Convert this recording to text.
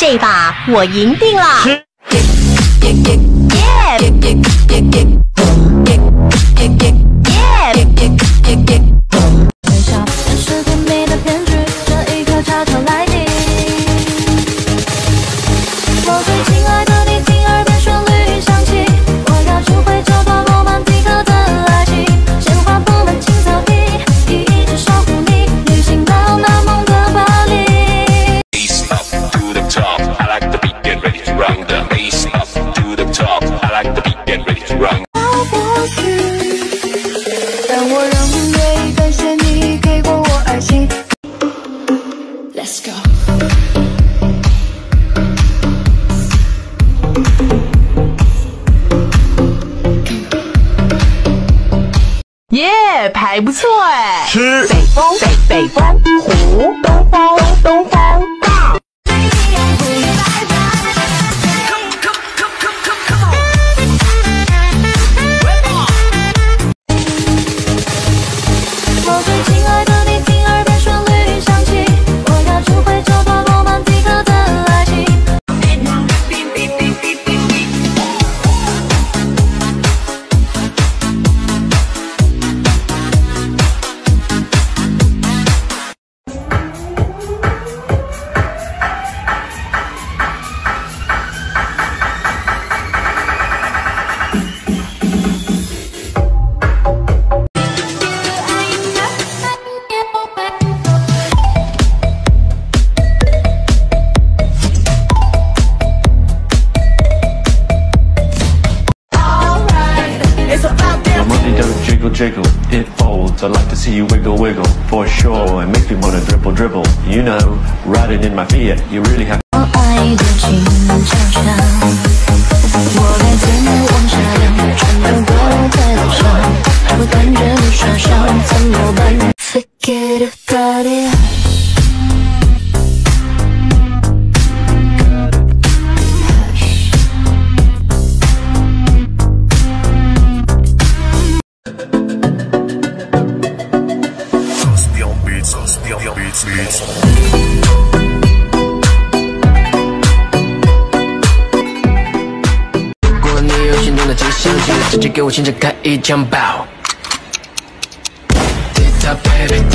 这把我赢定了。 是甜蜜的骗局，这一刻悄悄来临。我最亲爱的你，听耳边旋律响起，我要重回这段罗曼蒂克的爱情。鲜花布满青草地，一直守护你，旅行到那梦的巴黎。 Bass up to the top, I like the beat, get ready to run. The bass up to the top, I like the beat, get ready to run. 但我仍愿意感谢你给过我爱情。Let's go。 耶，牌不错哎。 吃北风，北风，胡，东风，东风，到。 我最亲爱的你，听耳边旋律响起，我要重回这段罗曼蒂克的爱情。 Your money don't jiggle jiggle, it folds. I like to see you wiggle wiggle, for sure. It makes me wanna dribble dribble. You know, riding in my Fiat, you really have. 我爱的轻悄悄，我该怎么往下掉？穿越过在路上，我等着你傻笑，怎么办 ？Forget about it。 如果你有心动的迹象，记得直接给我现场开一枪爆。Tick tock baby。